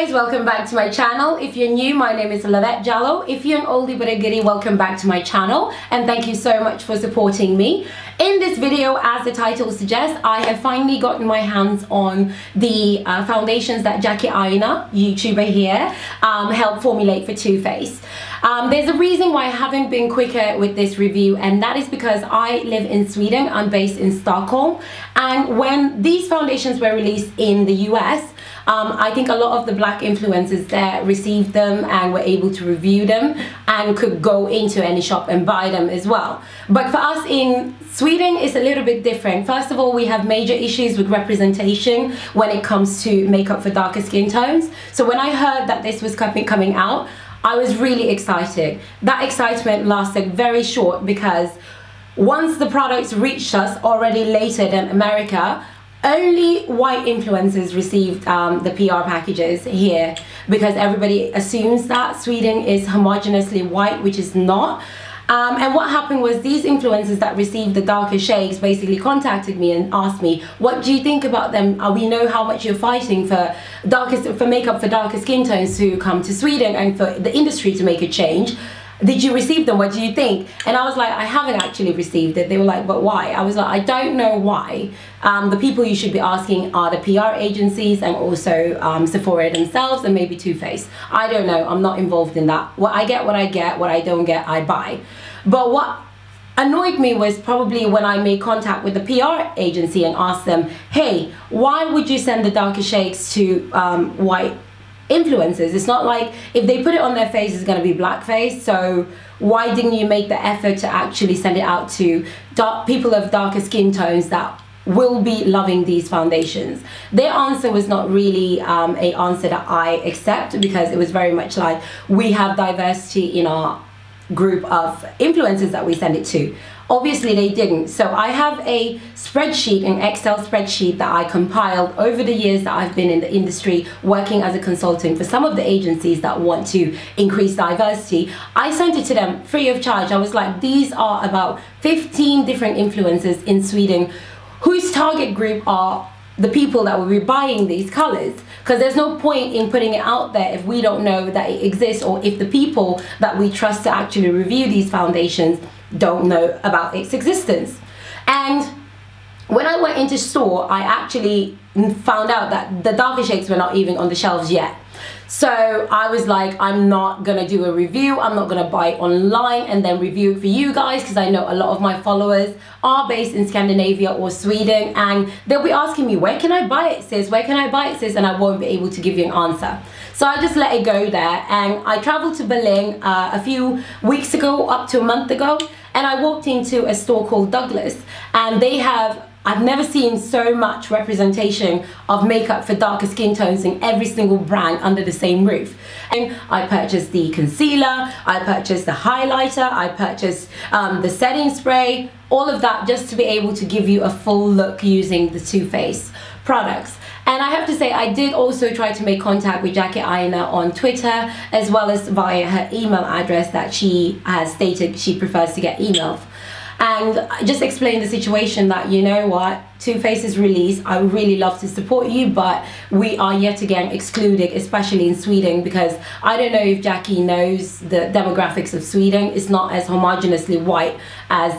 guys, welcome back to my channel. If you're new, my name is Lavette Jallo. If you're an oldie but a goodie, welcome back to my channel and thank you so much for supporting me. In this video, as the title suggests, I have finally gotten my hands on the foundations that Jackie Aina, YouTuber here, helped formulate for Too Faced. There's a reason why I haven't been quicker with this review, and that is because I live in Sweden. I'm based in Stockholm, and when these foundations were released in the US, I think a lot of the black influencers there received them and were able to review them and could go into any shop and buy them as well. But for us in Sweden, it's a little bit different. First of all, we have major issues with representation when it comes to makeup for darker skin tones. So when I heard that this was coming out, I was really excited. That excitement lasted very short because once the products reached us already later than America, only white influencers received the PR packages here because everybody assumes that Sweden is homogeneously white, which is not. And what happened was these influencers that received the darker shades basically contacted me and asked me, what do you think about them? We know how much you're fighting for makeup for darker skin tones to come to Sweden and for the industry to make a change. Did you receive them? What do you think? And I was like, I haven't actually received it. They were like, but why? I was like, I don't know why. The people you should be asking are the PR agencies and also Sephora themselves and maybe Too Faced. I don't know. I'm not involved in that. What I get, what I get. What I don't get, I buy. But what annoyed me was probably when I made contact with the PR agency and asked them, hey, why would you send the darker shades to white influencers? It's not like if they put it on their face it's going to be blackface, so why didn't you make the effort to actually send it out to people of darker skin tones that will be loving these foundations? Their answer was not really an answer that I accept because it was very much like, we have diversity in our group of influencers that we send it to. Obviously they didn't. So I have a spreadsheet, an Excel spreadsheet that I compiled over the years that I've been in the industry working as a consultant for some of the agencies that want to increase diversity. I sent it to them free of charge. I was like, these are about 15 different influencers in Sweden whose target group are the people that will be buying these colors, because there's no point in putting it out there if we don't know that it exists, or if the people that we trust to actually review these foundations don't know about its existence. And when I went into store, I actually found out that the darker shades were not even on the shelves yet. So I was like, I'm not gonna do a review. I'm not gonna buy it online and then review it for you guys, because I know a lot of my followers are based in Scandinavia or Sweden, and they'll be asking me, where can I buy it, sis? Where can I buy it, sis? And I won't be able to give you an answer. So I just let it go there, and I traveled to Berlin a few weeks ago, up to a month ago, and I walked into a store called Douglas, and they have, I've never seen so much representation of makeup for darker skin tones in every single brand under the same roof. And I purchased the concealer, I purchased the highlighter, I purchased the setting spray, all of that just to be able to give you a full look using the Too Faced products. And I have to say, I did also try to make contact with Jackie Aina on Twitter, as well as via her email address that she has stated she prefers to get emailed. And just explain the situation that, you know what, Too Faced is released. I would really love to support you, but we are yet again excluded, especially in Sweden, because I don't know if Jackie knows the demographics of Sweden. It's not as homogeneously white as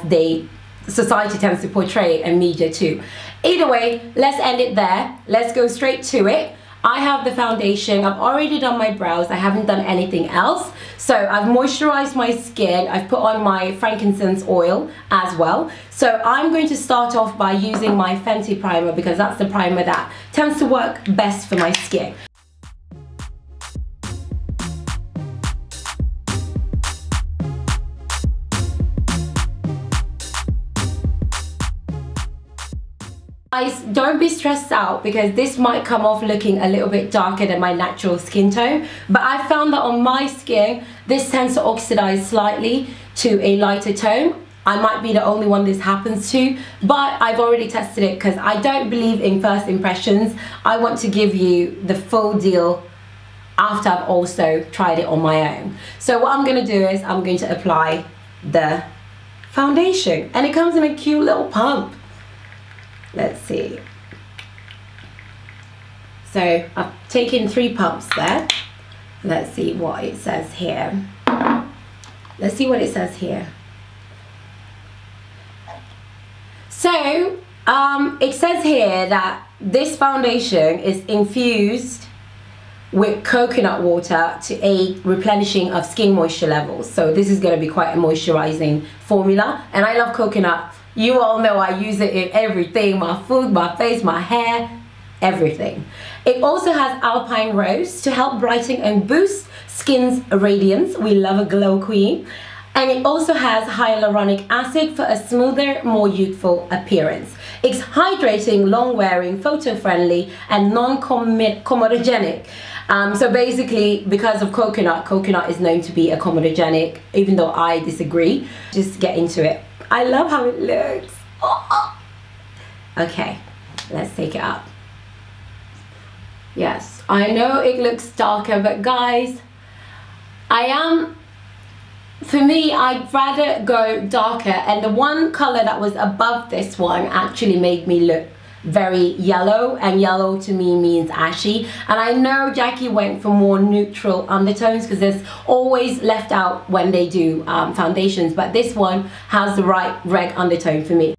society tends to portray it, and media too. Either way, let's end it there. Let's go straight to it. I have the foundation. I've already done my brows. I haven't done anything else. So I've moisturized my skin. I've put on my frankincense oil as well. So I'm going to start off by using my Fenty primer, because that's the primer that tends to work best for my skin. Guys, don't be stressed out because this might come off looking a little bit darker than my natural skin tone, but I found that on my skin this tends to oxidize slightly to a lighter tone. I might be the only one this happens to, but I've already tested it because I don't believe in first impressions. I want to give you the full deal after I've also tried it on my own. So what I'm going to do is I'm going to apply the foundation, and it comes in a cute little pump. Let's see. So I've taken 3 pumps there. Let's see what it says here. Let's see what it says here. So it says here that this foundation is infused with coconut water to aid replenishing of skin moisture levels. So this is going to be quite a moisturizing formula, and I love coconut. You all know I use it in everything: my food, my face, my hair, everything. It also has alpine rose to help brighten and boost skin's radiance. We love a glow queen. And it also has hyaluronic acid for a smoother, more youthful appearance. It's hydrating, long-wearing, photo-friendly, and non-comedogenic. So basically, because of coconut is known to be a comedogenic, even though I disagree. Just get into it. I love how it looks. Oh. Okay, let's take it up. Yes, I know it looks darker, but guys, for me, I'd rather go darker, and the one color that was above this one actually made me look very yellow, and yellow to me means ashy. And I know Jackie went for more neutral undertones because there's always left out when they do foundations, but this one has the right red undertone for me.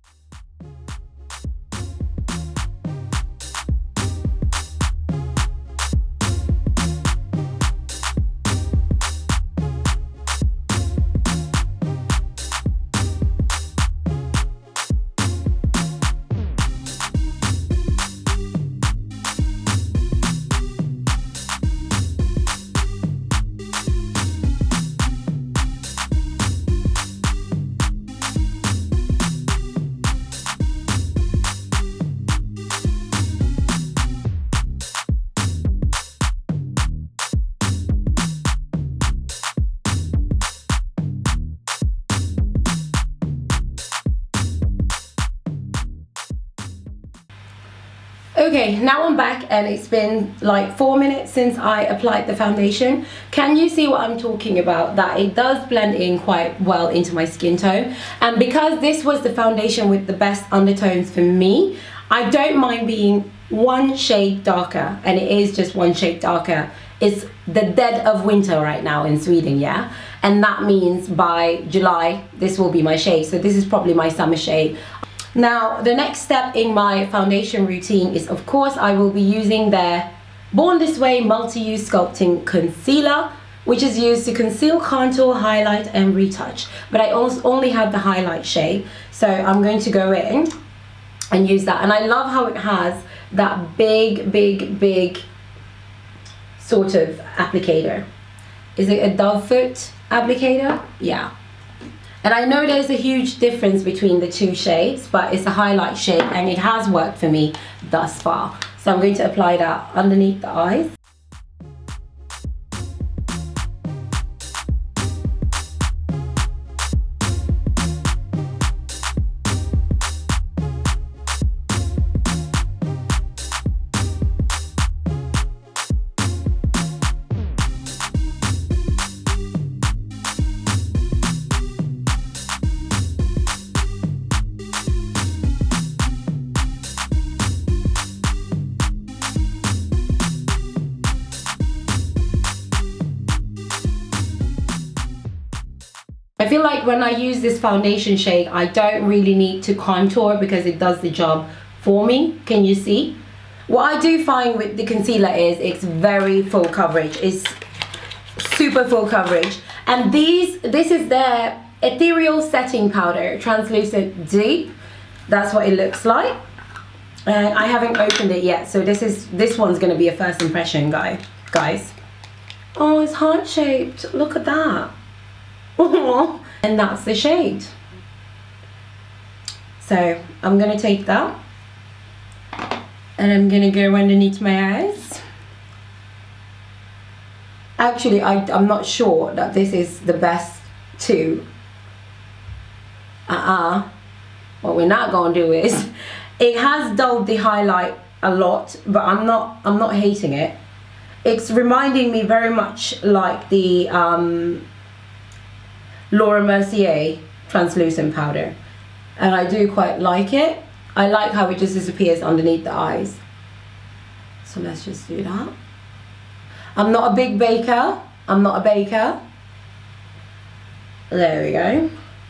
Okay, now I'm back and it's been like 4 minutes since I applied the foundation. Can you see what I'm talking about? That it does blend in quite well into my skin tone. And because this was the foundation with the best undertones for me, I don't mind being 1 shade darker, and it is just 1 shade darker. It's the dead of winter right now in Sweden, yeah? And that means by July, this will be my shade. So this is probably my summer shade. Now, the next step in my foundation routine is, of course, I will be using their Born This Way Multi-Use Sculpting Concealer, which is used to conceal, contour, highlight, and retouch. But I also only have the highlight shade, so I'm going to go in and use that. And I love how it has that big sort of applicator. Is it a dove foot applicator? Yeah. And I know there's a huge difference between the 2 shades, but it's a highlight shade and it has worked for me thus far. So I'm going to apply that underneath the eyes. I feel like when I use this foundation shade, I don't really need to contour because it does the job for me. Can you see? What I do find with the concealer is it's very full coverage. It's super full coverage. And this is their Ethereal Setting Powder, Translucent Deep. That's what it looks like. And I haven't opened it yet, so this one's gonna be a first impression, guys. Oh, it's heart-shaped. Look at that. And that's the shade. So I'm gonna take that and I'm gonna go underneath my eyes. Actually, I'm not sure that this is the best too. What we're not gonna do is, it has dulled the highlight a lot, but I'm not hating it. It's reminding me very much like the Laura Mercier translucent powder, and I do quite like it. I like how it just disappears underneath the eyes. So let's just do that. I'm not a big baker. I'm not a baker. There we go.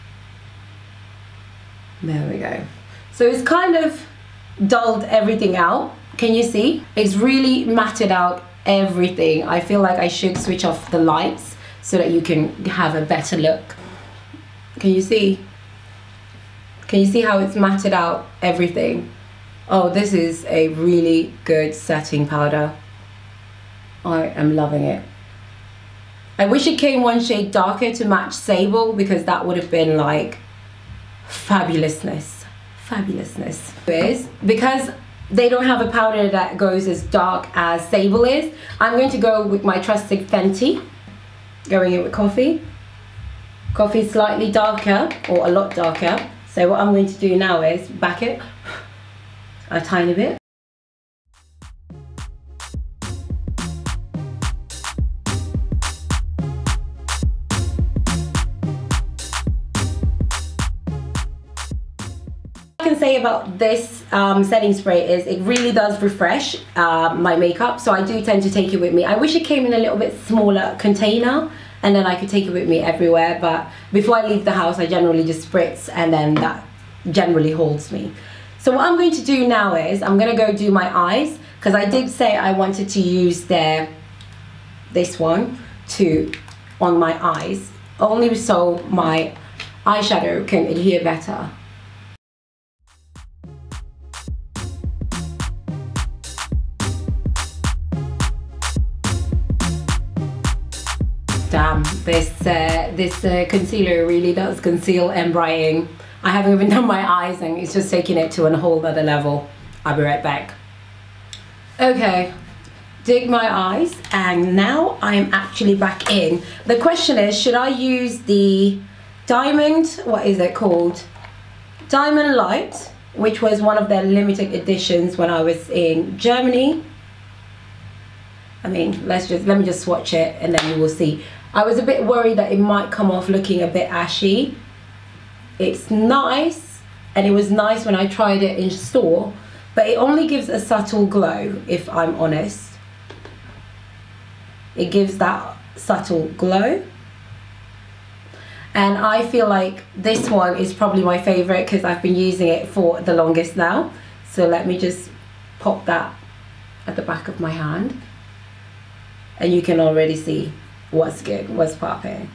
There we go. So it's kind of dulled everything out. Can you see? It's really matted out everything. I feel like I should switch off the lights so that you can have a better look. Can you see? Can you see how it's matted out everything? Oh, this is a really good setting powder. I am loving it. I wish it came one shade darker to match Sable, because that would have been like fabulousness. Fabulousness. Because they don't have a powder that goes as dark as Sable is, I'm going to go with my trusted Fenty. Going in with coffee. Coffee slightly darker, or a lot darker. So what I'm going to do now is back it a tiny bit. I can say about this setting spray is it really does refresh my makeup, so I do tend to take it with me. I wish it came in a little bit smaller container and then I could take it with me everywhere, but before I leave the house I generally just spritz, and then that generally holds me. So what I'm going to do now is I'm going to go do my eyes, because I did say I wanted to use this one on my eyes, only so my eyeshadow can adhere better. Damn, this concealer really does conceal and brighten. I haven't even done my eyes and it's just taking it to a whole other level. I'll be right back. Okay, did my eyes, and now I'm actually back in. The question is, should I use the Diamond, what is it called? Diamond Light, which was one of their limited editions when I was in Germany. I mean, let me just swatch it and then you will see. I was a bit worried that it might come off looking a bit ashy. It's nice, and it was nice when I tried it in store, but it only gives a subtle glow, if I'm honest. It gives that subtle glow. And I feel like this one is probably my favorite because I've been using it for the longest now. So let me just pop that at the back of my hand. And you can already see what's good, what's popping.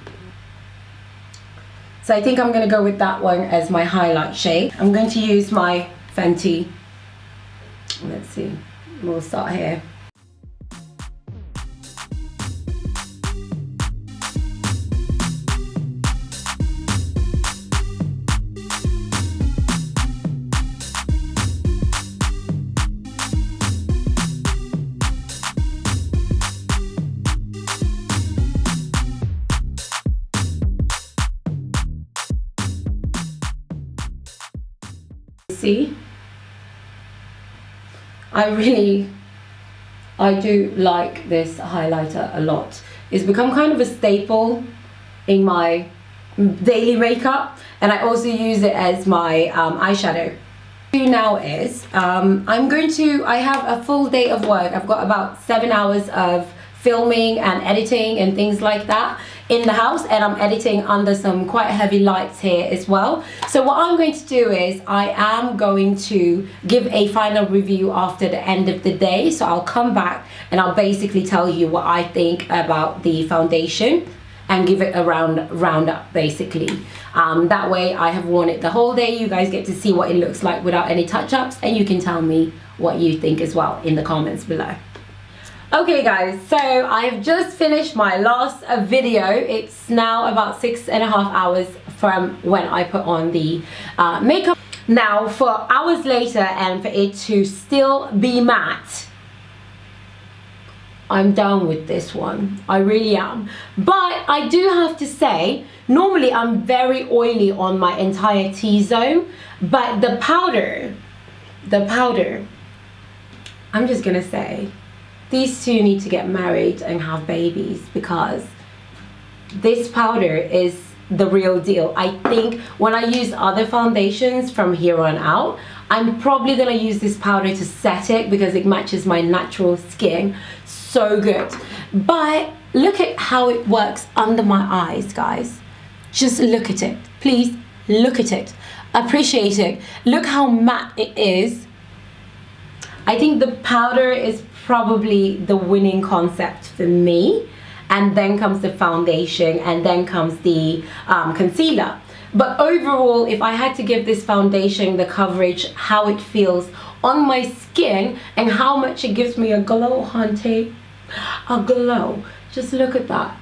So I think I'm going to go with that one as my highlight shade. I'm going to use my Fenty. Let's see, we'll start here. See, I do like this highlighter a lot. It's become kind of a staple in my daily makeup, and I also use it as my eyeshadow. What I do now is I have a full day of work. I've got about 7 hours of filming and editing and things like that in the house, and I'm editing under some quite heavy lights here as well. So what I'm going to do is I am going to give a final review after the end of the day. So I'll come back and I'll basically tell you what I think about the foundation and give it a roundup basically. That way I have worn it the whole day. You guys get to see what it looks like without any touch-ups, and you can tell me what you think as well in the comments below. Okay guys, so I've just finished my last video. It's now about 6.5 hours from when I put on the makeup. Now for hours later, and for it to still be matte, I'm down with this one. I really am. But I do have to say, normally I'm very oily on my entire T-zone, but the powder, I'm just gonna say, these two need to get married and have babies, because this powder is the real deal. I think when I use other foundations from here on out, I'm probably gonna use this powder to set it because it matches my natural skin so good. But look at how it works under my eyes, guys. Just look at it. Please look at it. Appreciate it. Look how matte it is. I think the powder is probably the winning concept for me. And then comes the foundation, and then comes the concealer. But overall, if I had to give this foundation the coverage, how it feels on my skin, and how much it gives me a glow, hunty, a glow. Just look at that.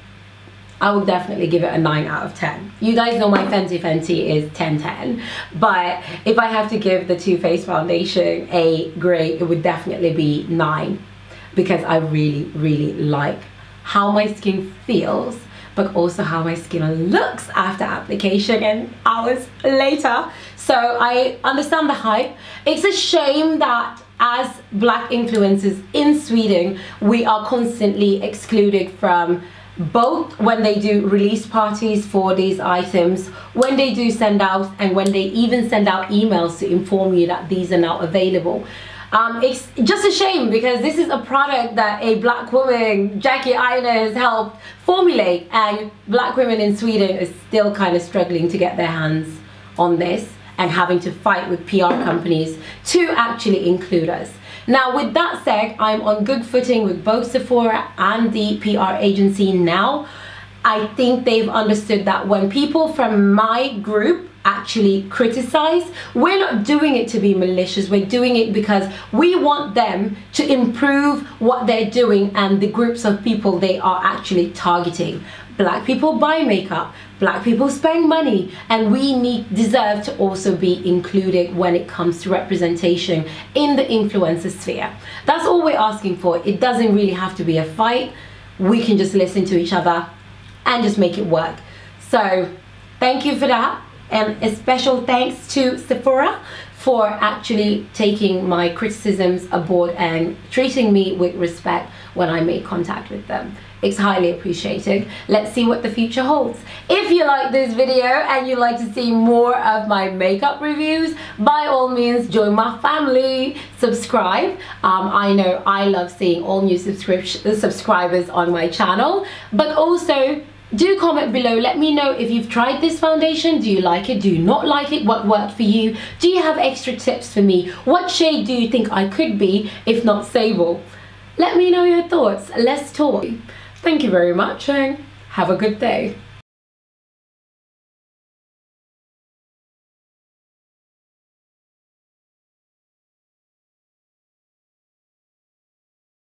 I would definitely give it a 9 out of 10. You guys know my Fenty Fenty is 10/10. But if I have to give the Too Faced foundation a grade, it would definitely be 9. Because I really, really like how my skin feels, but also how my skin looks after application and hours later. So I understand the hype. It's a shame that as Black influencers in Sweden, we are constantly excluded from both when they do release parties for these items, when they do send out, and when they even send out emails to inform you that these are now available. It's just a shame because this is a product that a Black woman, Jackie Aina, has helped formulate, and Black women in Sweden are still kind of struggling to get their hands on this and having to fight with PR companies to actually include us. Now, with that said, I'm on good footing with both Sephora and the PR agency now. I think they've understood that when people from my group actually criticize, we're not doing it to be malicious. We're doing it because we want them to improve what they're doing and the groups of people they are actually targeting. Black people buy makeup, Black people spend money, and we deserve to also be included when it comes to representation in the influencer sphere. That's all we're asking for. It doesn't really have to be a fight. We can just listen to each other and just make it work. So thank you for that. And a special thanks to Sephora for actually taking my criticisms aboard and treating me with respect when I made contact with them. It's highly appreciated. Let's see what the future holds. If you like this video and you'd like to see more of my makeup reviews, by all means join my family, subscribe. I know I love seeing all new subscribers on my channel, but also do comment below. Let me know if you've tried this foundation. Do you like it? Do you not like it? What worked for you? Do you have extra tips for me? What shade do you think I could be if not Sable? Let me know your thoughts. Let's talk. Thank you very much and have a good day.